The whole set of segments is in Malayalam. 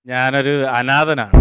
ഞാനൊരു അനാഥനാണ്.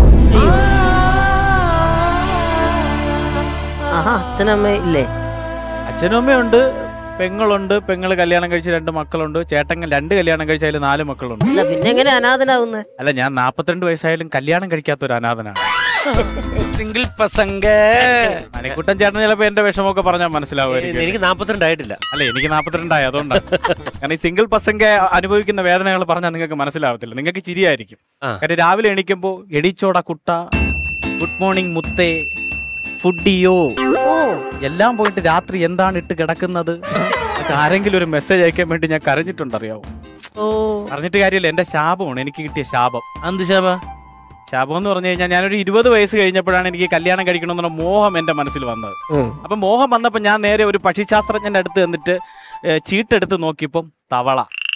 അച്ഛനമ്മ ഇല്ലേ? അച്ഛനും അമ്മയുണ്ട്, പെങ്ങളുണ്ട്. പെങ്ങള് കല്യാണം കഴിച്ച് 2 മക്കളുണ്ട്. ചേട്ടൻ 2 കല്യാണം കഴിച്ചാൽ 4 മക്കളുണ്ട്. അല്ല പിന്നെ എങ്ങനെ അനാഥനാവുന്നത്? അല്ല, ഞാൻ 42 വയസ്സായാലും കല്യാണം കഴിക്കാത്ത ഒരു അനാഥനാണ്. സിംഗിൾ പസംഗ. മണിക്കുട്ടൻ ചേട്ടൻ ചിലപ്പോ എന്റെ വിഷമമൊക്കെ പറഞ്ഞാൽ മനസ്സിലാവുമായിരിക്കും. എനിക്ക് 42 ആയിട്ടില്ല. അല്ല, എനിക്ക് 42 ആയി, അതുകൊണ്ടാണ്. കാരണം ഈ സിംഗിൾ പസംഗ അനുഭവിക്കുന്ന വേദനകൾ പറഞ്ഞാൽ നിങ്ങൾക്ക് മനസ്സിലാവത്തില്ല, നിങ്ങൾക്ക് ചിരിയായിരിക്കും. കാര്യം രാവിലെ എണീക്കുമ്പോ എടിച്ചോട കുട്ട, ഗുഡ് മോർണിംഗ് മുത്തേ, ഫുഡിയോ എല്ലാം പോയിട്ട് രാത്രി എന്താണ് ഇട്ട് കിടക്കുന്നത് ആരെങ്കിലും ഒരു മെസ്സേജ് അയക്കാൻ വേണ്ടി ഞാൻ കരഞ്ഞിട്ടുണ്ടറിയാവോ? പറഞ്ഞിട്ട് കാര്യമില്ല, എന്റെ ശാപമാണ്, എനിക്ക് കിട്ടിയ ശാപം. എന്ത് ശാപ? ശാപം എന്ന് പറഞ്ഞു കഴിഞ്ഞാൽ ഞാനൊരു 20 വയസ്സ് കഴിഞ്ഞപ്പോഴാണ് എനിക്ക് കല്യാണം കഴിക്കണമെന്നുള്ള മോഹം എന്റെ മനസ്സിൽ വന്നത്. അപ്പൊ മോഹം വന്നപ്പോ ഞാൻ നേരെ ഒരു പക്ഷിശാസ്ത്രജ്ഞന്റെ അടുത്ത് എന്നിട്ട് ചീട്ടെടുത്ത് നോക്കിയപ്പം തവള.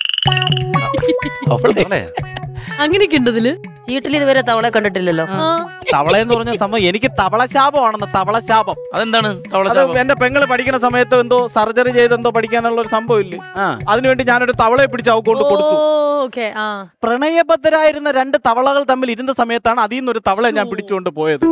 അങ്ങനെയൊക്കെ ഉണ്ടതില്? ചീട്ടിൽ ഇതുവരെ തവളെ കണ്ടിട്ടില്ലല്ലോ. തവളയെന്ന് പറഞ്ഞ സംഭവം എനിക്ക് തവളശാപമാണെന്ന്. തവളശാപം അതെന്താണ്? എന്റെ പെങ്ങള് പഠിക്കുന്ന സമയത്ത് എന്തോ സർജറി ചെയ്തെന്തോ പഠിക്കാനുള്ള ഒരു സംഭവം ഇല്ലേ, അതിനുവേണ്ടി ഞാനൊരു തവളയെ പിടിച്ച് അവക്കൊണ്ട് കൊടുത്തു. പ്രണയബദ്ധരായിരുന്ന 2 തവളകൾ തമ്മിൽ ഇരുന്ന സമയത്താണ് അതിൽ നിന്നൊരു തവള ഞാൻ പിടിച്ചുകൊണ്ട് പോയത്.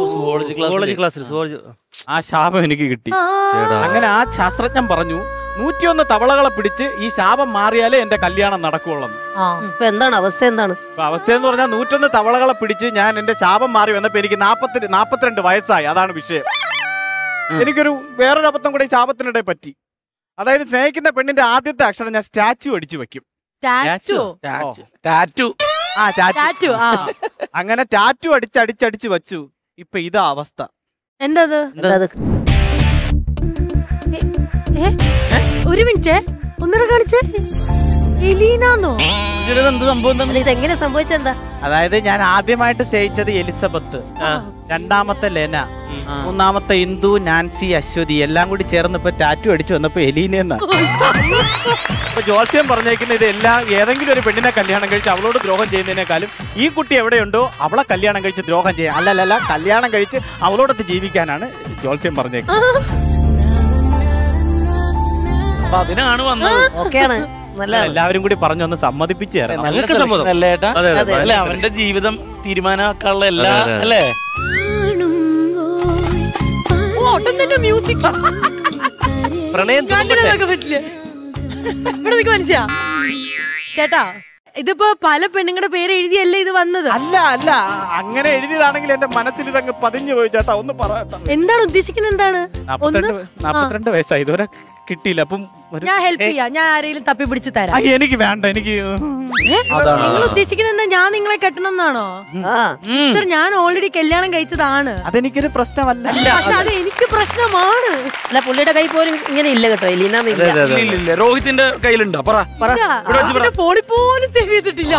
ആ ശാപം എനിക്ക് കിട്ടി. അങ്ങനെ ആ ശാസ്ത്രജ്ഞൻ പറഞ്ഞു 101 തവളകളെ പിടിച്ച് ഈ ശാപം മാറിയാലേ എന്റെ കല്യാണം നടക്കുള്ളൂ. എന്താണ് അവസ്ഥ? എന്താണ് അവസ്ഥ എന്ന് പറഞ്ഞാൽ 101 തവളകളെ പിടിച്ച് ഞാൻ എന്റെ ശാപം മാറി വന്നപ്പോ എനിക്ക് 42 വയസ്സായി. അതാണ് വിഷയം. എനിക്കൊരു വേറൊരു അബദ്ധം കൂടെ ഈ ശാപത്തിനിടെ പറ്റി. അതായത് സ്നേഹിക്കുന്ന പെണ്ണിന്റെ ആദ്യത്തെ അക്ഷരം ഞാൻ സ്റ്റാച്ചു അടിച്ചു വെക്കും. അങ്ങനെ ടാറ്റു അടിച്ചടിച്ച് വെച്ചു. ഇപ്പൊ ഇതാ അവസ്ഥ. എന്താ ഒരു മിനിറ്റ് ഒന്നുകൂടെ കാണിച്ചേ. എലീനാന്നോ? ഇതെങ്ങനെ സംഭവിച്ചെന്താ? അതായത് ഞാൻ ആദ്യമായിട്ട് സ്നേഹിച്ചത് എലിസബത്ത്, രണ്ടാമത്തെ ലെന, മൂന്നാമത്തെ ഇന്ദു, നാൻസി, അശ്വതി എല്ലാം കൂടി ചേർന്ന് ഇപ്പൊ ടാറ്റു അടിച്ചു വന്നപ്പോ എലീനെന്നാ. ഇപ്പൊ ജോത്സ്യം പറഞ്ഞേക്കുന്ന ഇതെല്ലാം ഏതെങ്കിലും ഒരു പെണ്ണിനെ കല്യാണം കഴിച്ച് അവളോട് ദ്രോഹം ചെയ്യുന്നതിനേക്കാളും ഈ കുട്ടി എവിടെയുണ്ടോ അവളെ കല്യാണം കഴിച്ച് ദ്രോഹം ചെയ്യാൻ, അല്ലല്ല കല്യാണം കഴിച്ച് അവളോടൊത്ത് ജീവിക്കാനാണ് ജോത്സ്യം പറഞ്ഞേക്കുന്നത്. അതിനാണ് വന്നത്. ഓക്കെയാണ്, എല്ലാവരും കൂടി പറഞ്ഞു ഒന്ന് സമ്മതിപ്പിച്ചു തരാം. അവന്റെ ജീവിതം തീരുമാനമാക്കാനുള്ള എല്ലാ അല്ലേ? പ്രണയം മനസ്സിലാ ചേട്ടാ? ഇതിപ്പോ പല പെണ്ണുങ്ങളുടെ പേര് എഴുതിയല്ലേ ഇത് വന്നത്? അല്ല അല്ല, അങ്ങനെ എഴുതിയതാണെങ്കിൽ എന്റെ മനസ്സിൽ ഇതങ്ങ് പതിഞ്ഞു പോയി ചേട്ടാ. ഒന്ന് പറയാം, എന്താണ് ഉദ്ദേശിക്കുന്നത്? എന്താണ്? 42 വയസ്സായി, ഇതുവരെ കിട്ടിയില്ല. അപ്പം ഞാൻ ഹെൽപ്പ് ചെയ്യാം, ഞാൻ ആരെങ്കിലും തപ്പി പിടിച്ച് തരാം. എനിക്ക് വേണ്ട, എനിക്ക് നിങ്ങൾ ഉദ്ദേശിക്കുന്നത് എന്താ? ഞാൻ നിങ്ങളെ കെട്ടണം എന്നാണോ? ഞാൻ ഓൾറെഡി കല്യാണം കഴിച്ചതാണ്. അതെനിക്കൊരു പ്രശ്നമല്ല. പക്ഷെ അത് എനിക്ക് പ്രശ്നമാണ്. അല്ല, പുള്ളിയുടെ കൈ പോലും ഇങ്ങനെ ഇല്ല കേട്ടോ. എലീന രോഹിത്തിന്റെ കയ്യിലുണ്ടോ? ഫോണിൽ പോലും സേവ് ചെയ്തിട്ടില്ല.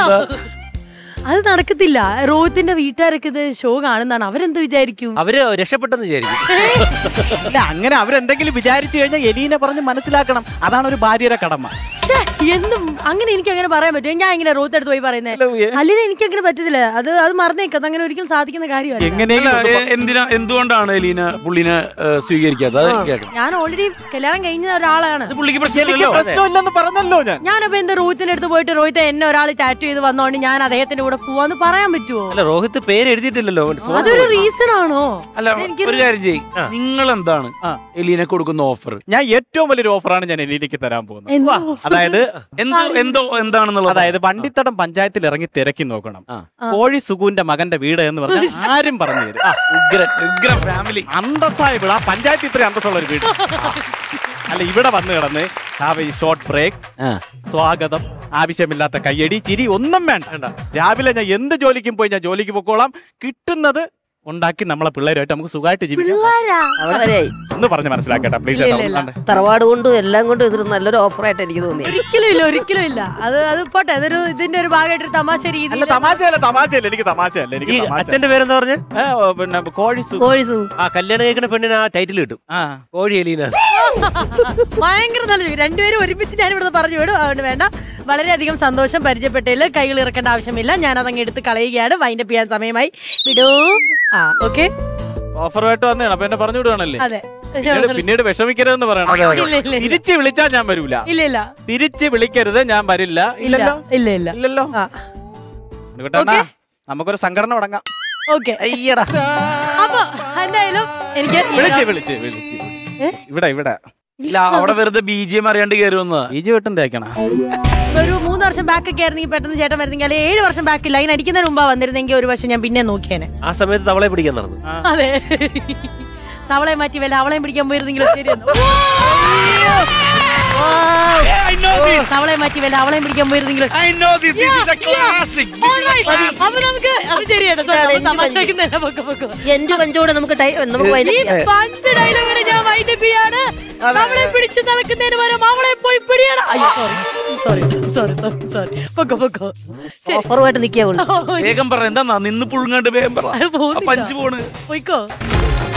അത് നടക്കത്തില്ല. രോഹിത്തിന്റെ വീട്ടുകാരൊക്കെ ഇത് ഷോ കാണുന്നതാണ്. അവരെന്ത് വിചാരിക്കും? അവര് രക്ഷപ്പെട്ടെന്ന് വിചാരിക്കും. അല്ല, അങ്ങനെ അവരെന്തെങ്കിലും വിചാരിച്ചു കഴിഞ്ഞാൽ എലീനെ പറഞ്ഞ് മനസ്സിലാക്കണം. അതാണ് ഒരു ഭാര്യയുടെ കടമ. എന്തും അങ്ങനെ എനിക്ക് അങ്ങനെ പറയാൻ പറ്റും? ഞാൻ ഇങ്ങനെ റോത്ത് എടുത്ത് പോയി പറയുന്നത് അല്ലെങ്കിൽ എനിക്ക് അങ്ങനെ പറ്റത്തില്ല. അത് മറന്നേക്കത്. അങ്ങനെ ഒരിക്കലും സാധിക്കുന്ന കാര്യമല്ല. എന്തുകൊണ്ടാണ് എലീന പുള്ളിനെ സ്വീകരിക്കാത്തത്? ഞാൻ ഓൾറെഡി കല്യാണം കഴിഞ്ഞ ഒരാളാണ്. പ്രശ്നമില്ലെന്ന് പറഞ്ഞല്ലോ ഞാനപ്പോ എന്താ റോഹിത്തിന്റെ അടുത്ത് പോയിട്ട് റോഹിത്ത് എന്നെ ഒരാൾ ടാറ്റു ചെയ്ത് വന്നോണ്ട് ഞാൻ അദ്ദേഹത്തിന്റെ കൂടെ പോവാന്ന് പറയാൻ പറ്റുമോ? അല്ല, രോഹിത്ത് പേര് എഴുതിയിട്ടില്ലല്ലോ. അതൊരു റീസൺ ആണോ? അല്ല, ഒരു കാര്യം ചെയ്യ്, നിങ്ങൾ എന്താണ് എലീനെ കൊടുക്കുന്ന ഓഫർ? ഞാൻ ഏറ്റവും വലിയൊരു ഓഫറാണ് ഞാൻ എലീനയ്ക്ക് തരാൻ പോകുന്നത്. അതായത് എന്താണെന്നുള്ളത്, അതായത് വണ്ടിത്തടം പഞ്ചായത്തിൽ ഇറങ്ങി തിരക്കി നോക്കണം. കോഴി സുഗുവിന്റെ മകന്റെ വീട് എന്ന് പറഞ്ഞാൽ ആരും പറഞ്ഞു തരും. ഫാമിലി അന്തസ്സായ വീട്. ആ പഞ്ചായത്ത് ഇത്രയും അന്തസ്സുള്ള ഒരു വീട് അല്ല. ഇവിടെ വന്ന് കിടന്ന് ഷോർട്ട് ബ്രേക്ക്, സ്വാഗതം, ആവശ്യമില്ലാത്ത കയ്യടി, ചിരി ഒന്നും വേണ്ട. രാവിലെ ഞാൻ എന്ത് ജോലിക്കും പോയി ഞാൻ ജോലിക്ക് പൊക്കോളാം. കിട്ടുന്നത് ഉണ്ടാക്കി നമ്മളെ പിള്ളേരുമായിട്ട് നമുക്ക് സുഖമായിട്ട് ജീവിക്കാം. ഒന്ന് പറഞ്ഞ് മനസ്സിലാക്കട്ടെ പ്ലീസ്. തറവാട് കൊണ്ടും എല്ലാം കൊണ്ടും ഇതൊരു നല്ലൊരു ഓഫറായിട്ട് എനിക്ക് തോന്നി. ഒരിക്കലും ഇല്ല. അത് പോട്ടെ, അതൊരു ഇതിന്റെ ഒരു ഭാഗമായിട്ട് തമാശ രീതി. തമാശയല്ല, എനിക്ക് തമാശയല്ല. എനിക്ക് അച്ഛന്റെ പേരെന്താ പറഞ്ഞ? പിന്നെ കോഴി സു. ആ കല്യാണം കഴിക്കുന്ന പെണ്ണിന് ആ ടൈറ്റിൽ കിട്ടും. കോഴി എലീന. ഭയങ്കര നല്ല. രണ്ടുപേരും ഒരുമിച്ച് ഞാൻ ഇവിടെ പറഞ്ഞു വിടും. അതുകൊണ്ട് വേണ്ട. വളരെയധികം സന്തോഷം. പരിചയപ്പെട്ടതിൽ കൈകൾ ഇറക്കേണ്ട ആവശ്യമില്ല. ഞാൻ അതങ്ങ് എടുത്ത് കളയുകയാണ്. വൈൻഡപ്പ് ചെയ്യാൻ സമയമായി. വിടൂ. ഓഫറുമായിട്ട് വന്നതാണ്. അപ്പൊ എന്നെ പറഞ്ഞു വിടുവാണല്ലേ? അതെ. പിന്നീട് വിഷമിക്കരുതെന്ന് പറയണം. തിരിച്ച് വിളിച്ചാൽ ഞാൻ വരൂല. ഇല്ല. തിരിച്ച് വിളിക്കരുത്, ഞാൻ വരില്ല. ഇല്ലല്ലോ. ഇല്ലല്ലോ. ഉണ്ണിക്കുട്ടണ്ണാ, നമുക്കൊരു സംഘടന തുടങ്ങാം. ഓക്കെ. അയ്യടാ. അപ്പൊ എന്തായാലും എനിക്ക് ഇവിടെ ഇല്ല, അവിടെ വെറുതെ BGM അറിയാണ്ട് കയറി വന്നതാ. ബീജി വെട്ടും തേക്കണ. ഒരു 3 വർഷം ബാക്ക് ഒക്കെ ആയിരുന്നെങ്കിൽ പെട്ടെന്ന് ചേട്ടൻ വരുന്നെങ്കിൽ, അല്ലെങ്കിൽ 7 വർഷം ബാക്ക് ലൈൻ അടിക്കുന്നതിന് മുമ്പാ വന്നിരുന്നെങ്കിൽ ഒരു പക്ഷെ ഞാൻ പിന്നെ നോക്കിയേനെ. ആ സമയത്ത് തവളെ പിടിക്കാൻ നടന്നു. അതെ, തവളെ മാറ്റി വല്ല അവളെയും പിടിക്കാൻ പോയിരുന്നെങ്കിലും ശരിയെന്നു. തവളെ മാറ്റി വല്ല അവളെയും പിടിക്കാൻ പോയിരുന്നെങ്കിലും. അപ്പൊ നമുക്ക് അത് ശരിയാണ്. എന്റെ പഞ്ചോടെ നമുക്ക് പഞ്ച് ഡയലോഗിനെ ഞാൻ വൈദ്യപ്പിയാണ്. അവളെ പിടിച്ച് നടക്കുന്നതിന് പകരം അവളെ പോയി പിടിയാണ്. സോറി. പൊക്കോ ഓഫറുമായിട്ട് നിൽക്കാവുള്ളൂ. വേഗം പറ, എന്താ നിന്ന് പുഴുങ്ങാണ്ട് വേഗം പറ. പഞ്ച് പോണ് പോയിക്കോ.